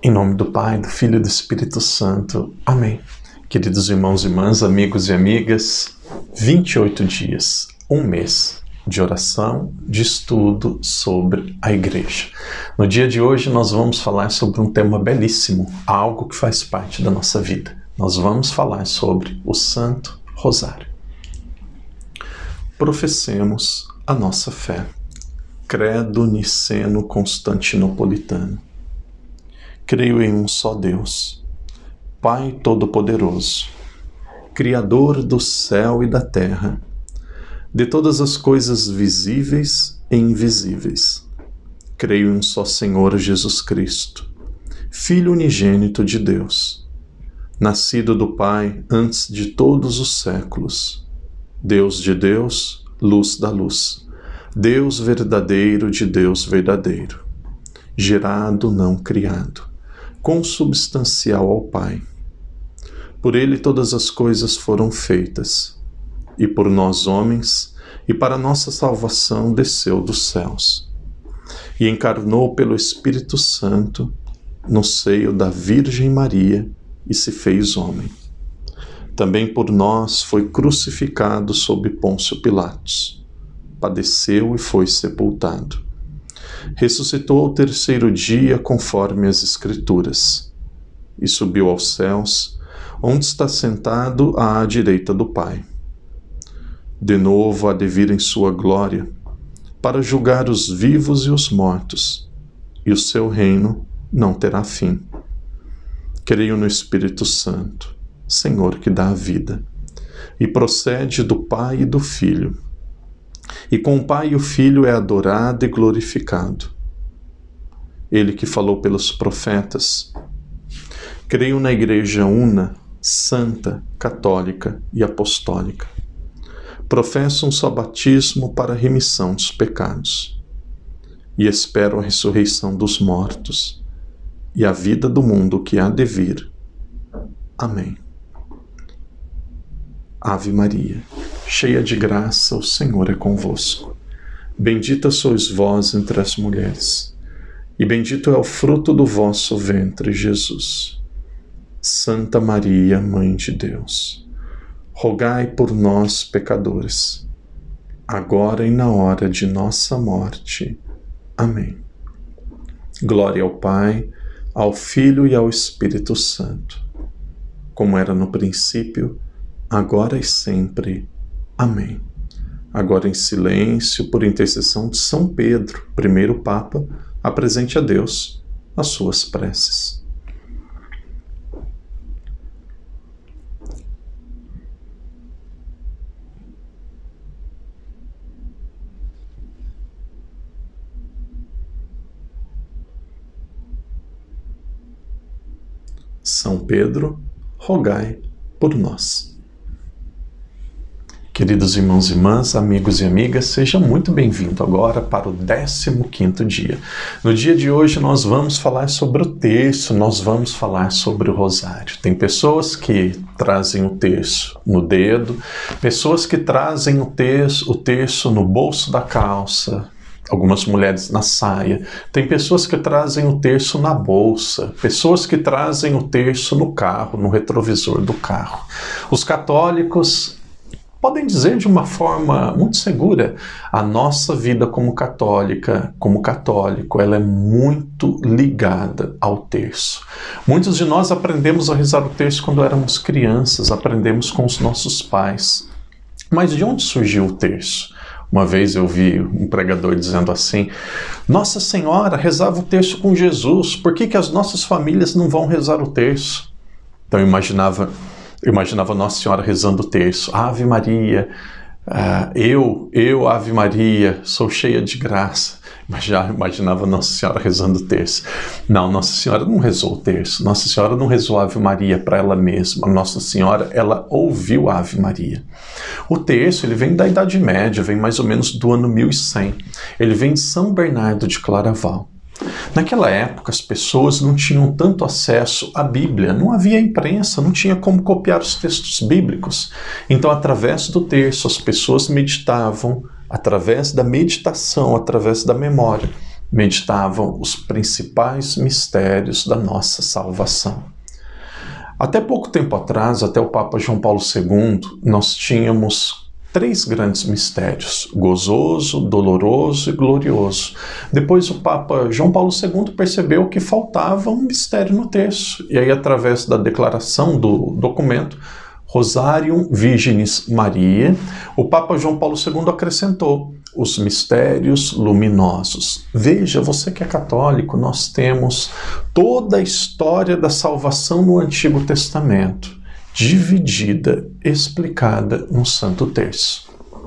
Em nome do Pai, do Filho e do Espírito Santo. Amém. Queridos irmãos e irmãs, amigos e amigas, 28 dias, um mês de oração, de estudo sobre a Igreja. No dia de hoje nós vamos falar sobre um tema belíssimo, algo que faz parte da nossa vida. Nós vamos falar sobre o Santo Rosário. Professemos a nossa fé. Credo niceno-constantinopolitano. Creio em um só Deus, Pai Todo-Poderoso, Criador do céu e da terra, de todas as coisas visíveis e invisíveis. Creio em um só Senhor Jesus Cristo, Filho unigênito de Deus, nascido do Pai antes de todos os séculos, Deus de Deus, luz da luz, Deus verdadeiro de Deus verdadeiro, gerado não criado, consubstancial ao Pai. Por ele todas as coisas foram feitas, e por nós homens, e para nossa salvação desceu dos céus, e encarnou pelo Espírito Santo no seio da Virgem Maria e se fez homem. Também por nós foi crucificado sob Pôncio Pilatos, padeceu e foi sepultado. Ressuscitou ao terceiro dia conforme as Escrituras, e subiu aos céus, onde está sentado à direita do Pai. De novo há de vir em sua glória, para julgar os vivos e os mortos, e o seu reino não terá fim. Creio no Espírito Santo, Senhor que dá a vida, e procede do Pai e do Filho, e com o Pai e o Filho é adorado e glorificado. Ele que falou pelos profetas. Creio na Igreja una, santa, católica e apostólica. Professo um só batismo para a remissão dos pecados. E espero a ressurreição dos mortos e a vida do mundo que há de vir. Amém. Ave Maria, cheia de graça, o Senhor é convosco. Bendita sois vós entre as mulheres, e bendito é o fruto do vosso ventre, Jesus. Santa Maria, Mãe de Deus, rogai por nós, pecadores, agora e na hora de nossa morte. Amém. Glória ao Pai, ao Filho e ao Espírito Santo, como era no princípio, agora e sempre. Amém. Agora em silêncio, por intercessão de São Pedro, primeiro Papa, apresente a Deus as suas preces. São Pedro, rogai por nós. Queridos irmãos e irmãs, amigos e amigas, seja muito bem-vindo agora para o 15º dia. No dia de hoje nós vamos falar sobre o terço, nós vamos falar sobre o rosário. Tem pessoas que trazem o terço no dedo, pessoas que trazem o terço no bolso da calça, algumas mulheres na saia. Tem pessoas que trazem o terço na bolsa, pessoas que trazem o terço no carro, no retrovisor do carro. Os católicos podem dizer de uma forma muito segura, a nossa vida como católica, como católico, ela é muito ligada ao terço. Muitos de nós aprendemos a rezar o terço quando éramos crianças, aprendemos com os nossos pais. Mas de onde surgiu o terço? Uma vez eu vi um pregador dizendo assim: Nossa Senhora rezava o terço com Jesus, por que as nossas famílias não vão rezar o terço? Então eu imaginava Nossa Senhora rezando o terço. Ave Maria, Ave Maria, sou cheia de graça. Mas já imaginava Nossa Senhora rezando o terço. Não, Nossa Senhora não rezou o terço. Nossa Senhora não rezou Ave Maria para ela mesma. Nossa Senhora, ela ouviu a Ave Maria. O terço, ele vem da Idade Média, vem mais ou menos do ano 1100. Ele vem de São Bernardo de Claraval. Naquela época, as pessoas não tinham tanto acesso à Bíblia, não havia imprensa, não tinha como copiar os textos bíblicos. Então, através do terço, as pessoas meditavam, através da meditação, através da memória, meditavam os principais mistérios da nossa salvação. Até pouco tempo atrás, até o Papa João Paulo II, nós tínhamos 3 grandes mistérios: gozoso, doloroso e glorioso. Depois o Papa João Paulo II percebeu que faltava um mistério no terço. E aí, através da declaração do documento Rosarium Virginis Mariae, o Papa João Paulo II acrescentou os mistérios luminosos. Veja, você que é católico, nós temos toda a história da salvação no Antigo Testamento, dividida, explicada no Santo Terço.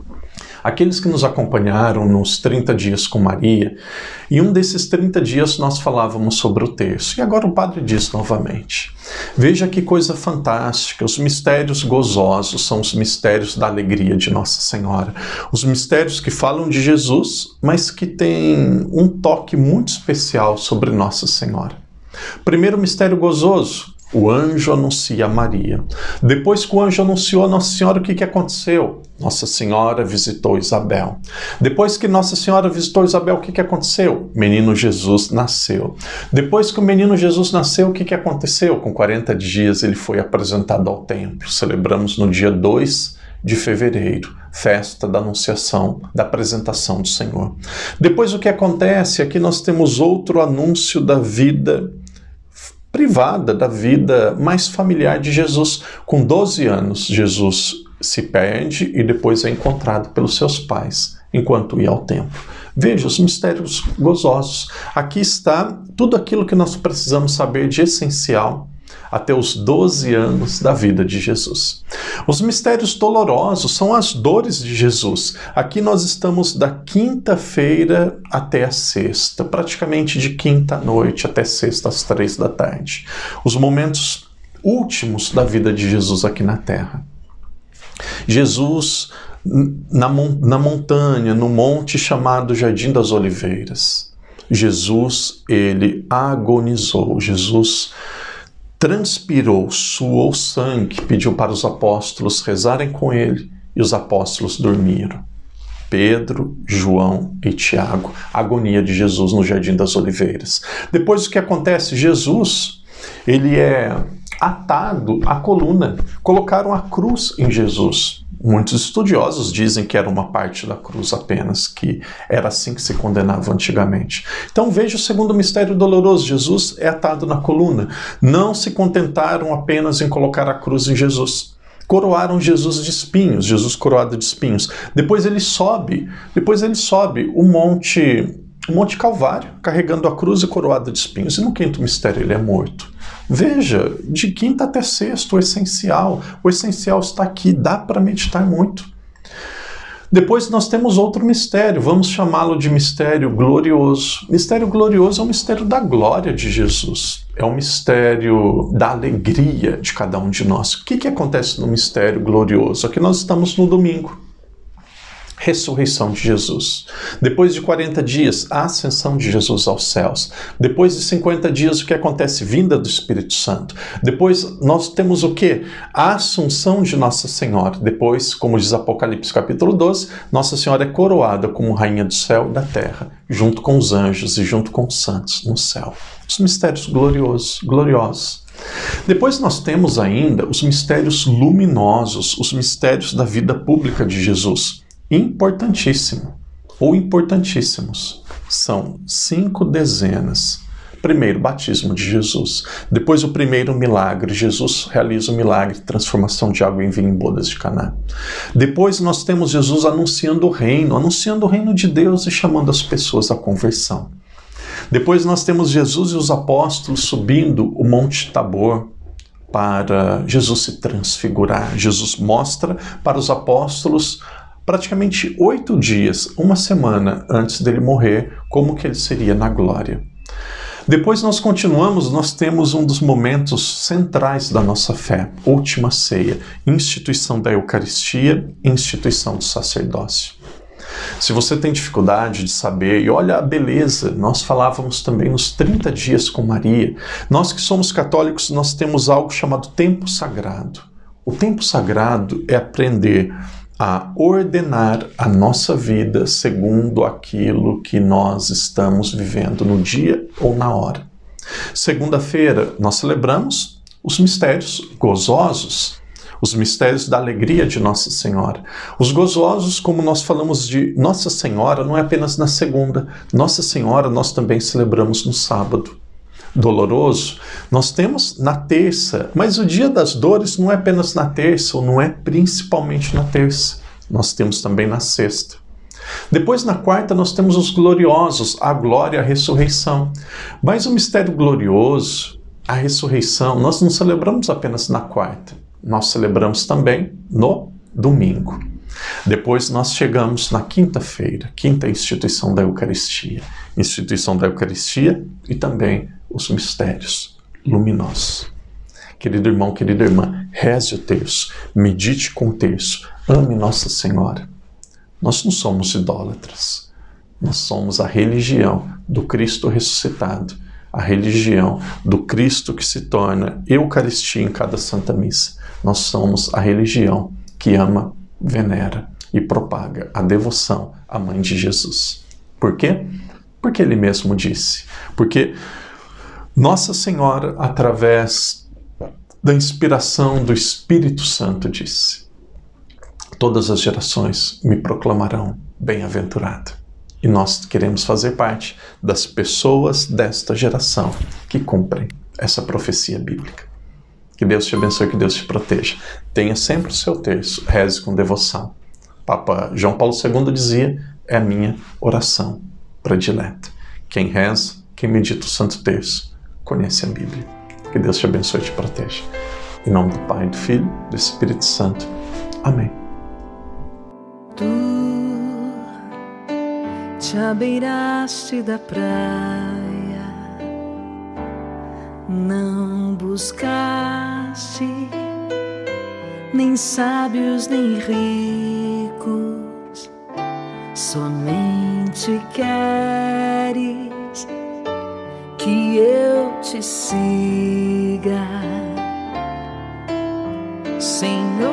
Aqueles que nos acompanharam nos 30 dias com Maria, em um desses 30 dias nós falávamos sobre o terço, e agora o padre diz novamente. Veja que coisa fantástica, os mistérios gozosos são os mistérios da alegria de Nossa Senhora. Os mistérios que falam de Jesus, mas que têm um toque muito especial sobre Nossa Senhora. Primeiro mistério gozoso, o anjo anuncia a Maria. Depois que o anjo anunciou a Nossa Senhora, o que aconteceu? Nossa Senhora visitou Isabel. Depois que Nossa Senhora visitou Isabel, o que aconteceu? Menino Jesus nasceu. Depois que o menino Jesus nasceu, o que aconteceu? Com 40 dias ele foi apresentado ao templo. Celebramos no dia 2 de fevereiro, festa da Anunciação, da apresentação do Senhor. Depois o que acontece? Aqui nós temos outro anúncio da vida privada, da vida mais familiar de Jesus. Com 12 anos, Jesus se perde e depois é encontrado pelos seus pais, enquanto ia ao templo. Veja os mistérios gozosos. Aqui está tudo aquilo que nós precisamos saber de essencial até os 12 anos da vida de Jesus. Os mistérios dolorosos são as dores de Jesus. Aqui nós estamos da quinta-feira até a sexta, praticamente de quinta à noite até sexta às 3 da tarde. Os momentos últimos da vida de Jesus aqui na Terra. Jesus na montanha, no monte chamado Jardim das Oliveiras. Jesus, ele agonizou. Jesus transpirou, suou sangue, pediu para os apóstolos rezarem com ele e os apóstolos dormiram. Pedro, João e Tiago, a agonia de Jesus no Jardim das Oliveiras. Depois o que acontece? Jesus, ele é atado à coluna. Colocaram a cruz em Jesus. Muitos estudiosos dizem que era uma parte da cruz apenas, que era assim que se condenava antigamente. Então veja o segundo mistério doloroso. Jesus é atado na coluna. Não se contentaram apenas em colocar a cruz em Jesus. Coroaram Jesus de espinhos, Jesus coroado de espinhos. Depois ele sobe o Monte Calvário, carregando a cruz e coroado de espinhos. E no quinto mistério ele é morto. Veja, de quinta até sexta, o essencial está aqui, dá para meditar muito. Depois nós temos outro mistério, vamos chamá-lo de mistério glorioso. Mistério glorioso é um mistério da glória de Jesus, é um mistério da alegria de cada um de nós. O que acontece no mistério glorioso? Aqui nós estamos no domingo. Ressurreição de Jesus. Depois de 40 dias, a ascensão de Jesus aos céus. Depois de 50 dias, o que acontece? Vinda do Espírito Santo. Depois nós temos o quê? A assunção de Nossa Senhora. Depois, como diz Apocalipse capítulo 12, Nossa Senhora é coroada como Rainha do céu e da terra, junto com os anjos e junto com os santos no céu. Os mistérios gloriosos. Depois nós temos ainda os mistérios luminosos, os mistérios da vida pública de Jesus. Importantíssimo, ou importantíssimos. São 5 dezenas. Primeiro, batismo de Jesus. Depois, o primeiro milagre. Jesus realiza o milagre, transformação de água em vinho em bodas de Caná. Depois, nós temos Jesus anunciando o reino de Deus e chamando as pessoas à conversão. Depois, nós temos Jesus e os apóstolos subindo o Monte Tabor para Jesus se transfigurar. Jesus mostra para os apóstolos praticamente 8 dias, uma semana antes dele morrer, como que ele seria na glória. Depois nós continuamos, nós temos um dos momentos centrais da nossa fé, última ceia, instituição da Eucaristia, instituição do sacerdócio. Se você tem dificuldade de saber, e olha a beleza, nós falávamos também nos 30 dias com Maria, nós que somos católicos, nós temos algo chamado tempo sagrado. O tempo sagrado é aprender a ordenar a nossa vida segundo aquilo que nós estamos vivendo no dia ou na hora. Segunda-feira, nós celebramos os mistérios gozosos, os mistérios da alegria de Nossa Senhora. Os gozosos, como nós falamos de Nossa Senhora, não é apenas na segunda. Nossa Senhora nós também celebramos no sábado. Doloroso, nós temos na terça, mas o dia das dores não é apenas na terça, ou não é principalmente na terça. Nós temos também na sexta. Depois, na quarta, nós temos os gloriosos, a glória e a ressurreição. Mas o mistério glorioso, a ressurreição, nós não celebramos apenas na quarta, nós celebramos também no domingo. Depois nós chegamos na quinta-feira, quinta instituição da Eucaristia. Instituição da Eucaristia e também os mistérios luminosos. Querido irmão, querida irmã, reze o terço, medite com o terço, ame Nossa Senhora. Nós não somos idólatras, nós somos a religião do Cristo ressuscitado, a religião do Cristo que se torna Eucaristia em cada Santa Missa. Nós somos a religião que ama, venera e propaga a devoção à Mãe de Jesus. Por quê? Porque ele mesmo disse. Porque Nossa Senhora, através da inspiração do Espírito Santo, disse: todas as gerações me proclamarão bem-aventurado. E nós queremos fazer parte das pessoas desta geração que cumprem essa profecia bíblica. Que Deus te abençoe, que Deus te proteja. Tenha sempre o seu terço, reze com devoção. Papa João Paulo II dizia: é a minha oração predileta. Quem reza, quem medita o Santo Terço, conhece a Bíblia. Que Deus te abençoe e te proteja. Em nome do Pai, do Filho e do Espírito Santo. Amém. Tu te abeiraste da praia, não buscaste nem sábios nem ricos, somente queres que eu te siga, Senhor.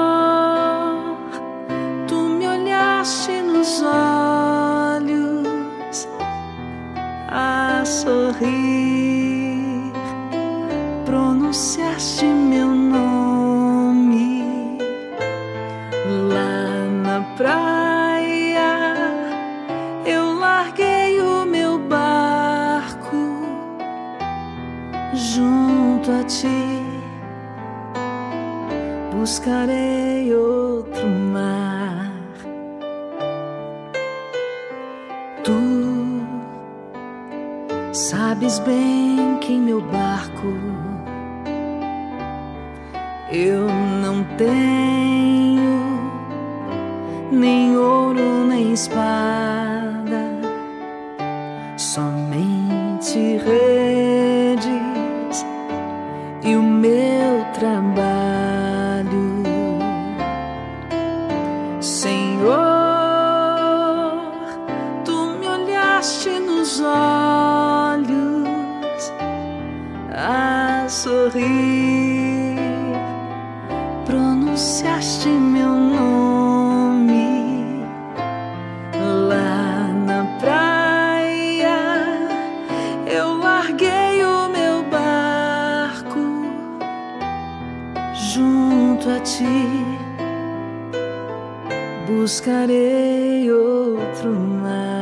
Tu me olhaste nos olhos a sorrir, pronunciaste meu nome lá na praia. Eu larguei o meu barco junto a ti, buscarei outro mar. Tu sabes bem que em meu barco eu não tenho nem ouro nem espada, somente redes e o meu trabalho. Senhor, tu me olhaste nos olhos a sorrir, pronunciaste meu nome lá na praia. Eu larguei o meu barco junto a ti, buscarei outro mar.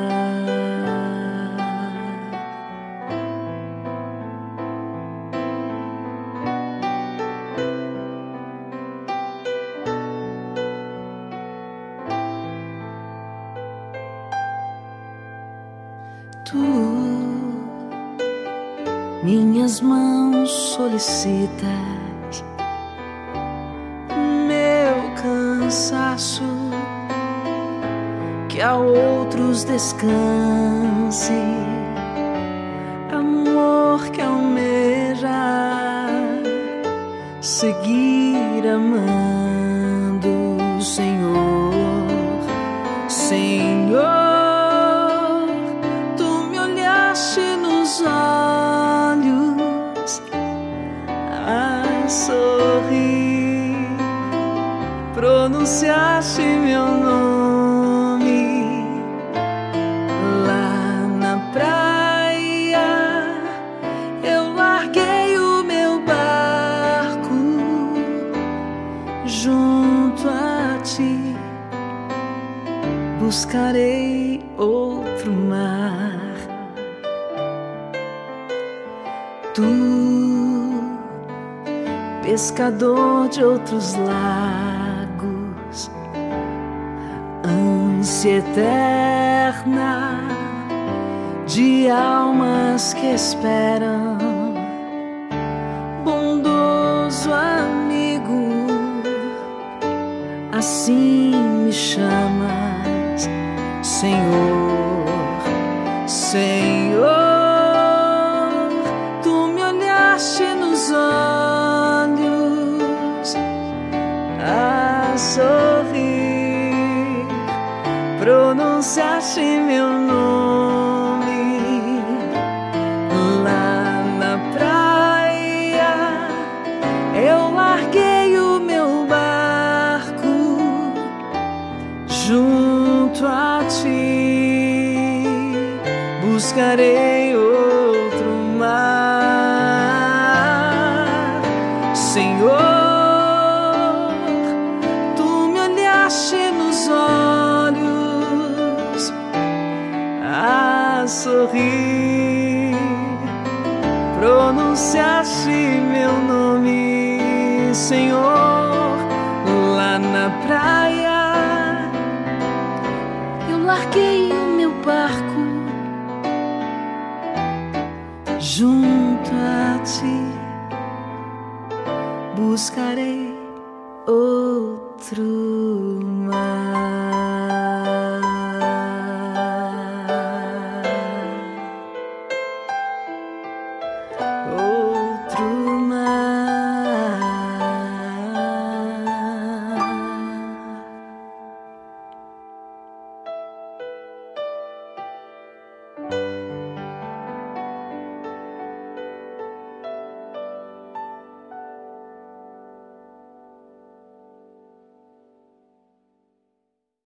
Tu minhas mãos solicitas, meu cansaço, que a outros descanse, amor que almeja seguir amando, Senhor, Senhor. Tu me olhaste nos olhos a sorrir, pronunciaste meu nome lá na praia. Eu larguei o meu barco junto a ti, buscarei outro mar. Tu, pescador de outros lagos, ânsia eterna de almas que esperam, bondoso amigo, assim me chamas, Senhor, Senhor. Tu me olhaste nos olhos a sorrir, pronunciaste meu nome lá na praia. Eu larguei o meu barco junto a ti, buscarei outro mar. Senhor, tu me olhaste nos olhos a sorrir, pronunciaste meu nome, Senhor, lá na praia. Eu larguei o meu barco junto a ti, buscarei outro